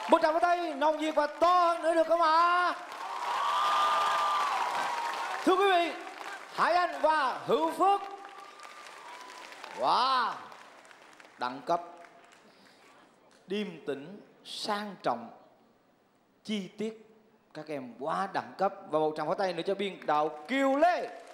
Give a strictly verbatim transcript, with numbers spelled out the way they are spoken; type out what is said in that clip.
Một tràng pháo tay nồng nhiệt và to hơn nữa được không ạ? Thưa quý vị, Hải Anh và Hữu Phước. Wow, đẳng cấp, điềm tĩnh, sang trọng, chi tiết, các em quá đẳng cấp. Và một tràng pháo tay nữa cho biên đạo Kiều Lê.